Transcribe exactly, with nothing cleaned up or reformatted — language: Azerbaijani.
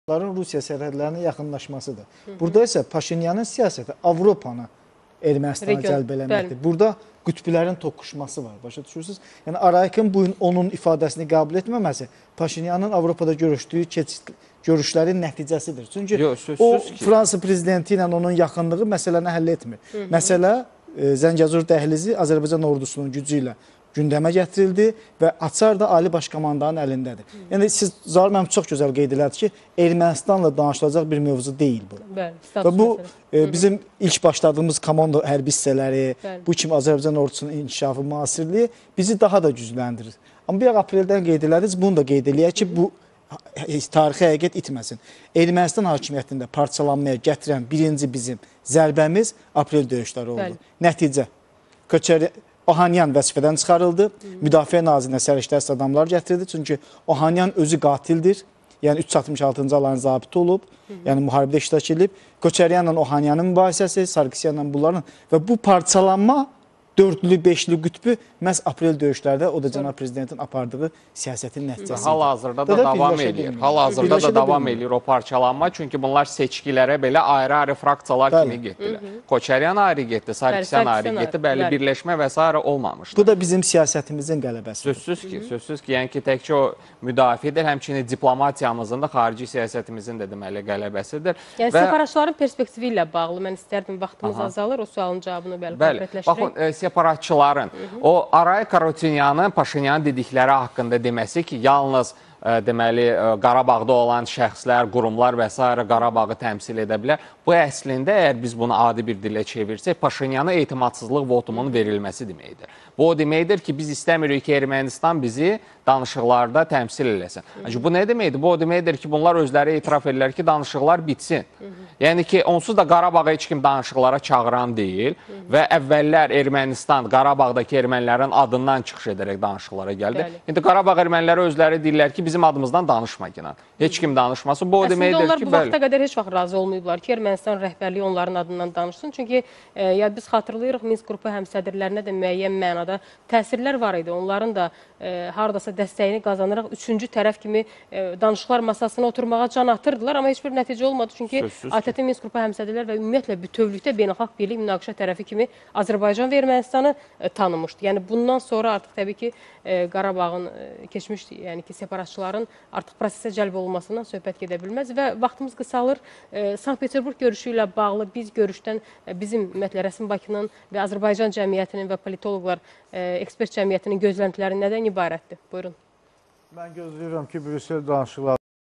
Onların Rusiya sərhədlərinə yaxınlaşmasıdır. Burada isə Paşinyanın siyasəti Avropanı Ermənistana cəlb eləməkdir. Burada qütblərin toqquşması var, başa düşürsünüz? Yəni Araykın bu gün onun ifadəsini qəbul etməməsi Paşinyanın Avropada görüşdüyü keçid görüşlərin nəticəsidir. Çünki Yo, o Fransa prezidenti ilə onun yaxınlığı məsələni həll etmir. Hı -hı. Məsələ e, Zəngəzur dəhlizi Azərbaycan ordusunun gücü ilə gündəmə gətirildi və açar da Ali Baş Komandanın əlindədir. Hı -hı. Yəni siz Zaur mənim çox gözəl qeyd elədiniz ki, Ermənistanla danışılacaq bir mövzu deyil bu. Bəli, və bu e, bizim Hı -hı. ilk başladığımız komando hərbi hissələri, Bəli. bu kimi Azərbaycan ordusunun inkişafı, müasirliyi bizi daha da gücləndirir. Amma bir apreldən qeyd elədiniz, bunu da qeyd eləyək ki, bu tarixi həqiqət itməsin. Ermənistan hakimiyyətində parçalanmaya gətirən birinci bizim zərbəmiz aprel döyüşləri oldu. Bəli. Nəticə, Köçəri Ohanyan vəzifədən çıxarıldı, Hı. Müdafiə Nazirinə səriştəhsiz adamlar gətirildi. Çünki Ohanyan özü qatildir, yəni üç yüz altmış altıncı alayın zabiti olub, Hı. yəni müharibədə iştirak edib. Köçəryanla Ohanyanın mübahisəsi, Sarkisyanla bunların və bu parçalanma dördlü, beşli qütbü məhz aprel döyüşlərdə o da cənab prezidentin apardığı siyasətin nəticəsidir. Hal-hazırda da, da davam edir. Hal-hazırda da davam edir o parçalanma. Çünki bunlar seçkilərə belə ayrı-ayrı fraksiyalar Bəli. kimi getdilər. Koçəryan ayrı getdi, Sarkisyan ayrı getdi, bəli birləşmə və s. olmamışdır. Bu da bizim siyasətimizin qələbəsidir. Sözsüz ki, sözsüz ki, yəni ki, təkcə o müdafiədir, həmçinin diplomatiyamızın da, xarici siyasətimizin də deməli qələbəsidir. Yəni və... separatçıların perspektivi ilə bağlı, mən istərdim vaxtımız Aha. azalır, o sualın cavabını bəli konkretləşdirək. Separatçıların, Hı -hı. o Aray Karutinyanın Paşinyanın dedikləri haqqında deməsi ki, yalnız ə, deməli ə, Qarabağda olan şəxslər, qurumlar və s. Qarabağı təmsil edə bilər. Bu əslində əgər biz bunu adi bir dilə çevirsək, Paşinyana etimadsızlıq votumunun verilməsi deməkdir. Bu o deməkdir ki, biz istəmirik ki, Ermənistan bizi danışıqlarda təmsil eləsin. Hı. Bu nə deməkdir? Bu o deməkdir ki, bunlar özləri etiraf edirlər ki, danışıqlar bitsin. Hı -hı. Yəni ki, onsuz da Qarabağa heç kim danışıqlara çağıran deyil Hı -hı. və əvvəllər Ermənistan Qarabağdakı ermənilərin adından çıxış edərək danışıqlara gəldi. Bəli. İndi Qarabağ erməniləri özləri deyirlər ki, bizim adımızdan danışma ki, heç kim danışmasın. Bu o deməkdir ki, onlar bu vaxta qədər heç vaxt razı olmayıblar ki, Ermənistan rəhbərliyi onların adından danışsın. Çünki e, ya biz xatırlayırıq, Minsk qrupu həmsədrlərinə də müəyyən mənada təsirlər var idi. Onların da e, haradasa dəstəyini qazanıraq üçüncü tərəf kimi e, danışıqlar masasına oturmağa can atırdılar. Amma heç bir nəticə olmadı. Çünki A T T Minsk qrupu həmsədrlər və ümumiyyətlə bütövlükdə beynəlxalq birlik münaqişə tərəfi kimi Azərbaycan və Ermənistanı e, tanımışdı. Yəni bundan sonra artıq təbii ki, e, Qarabağın e, keçmiş, yəni ki, separatçıların artıq prosesə cəlb olunmasından söhbət gedə bilməz və vaxtımız qısalır. E, Sankt-Peterburq görüşü ilə bağlı biz görüşdən e, bizim ümumiyyətlə Rəsmi Bakının və Azərbaycan cəmiyyətinin və politoloqlar, e, ekspert cəmiyyətinin gözləntiləri nədən ibarətdir? Buyurun. Mən gözləyirəm ki, Brüssel danışıqları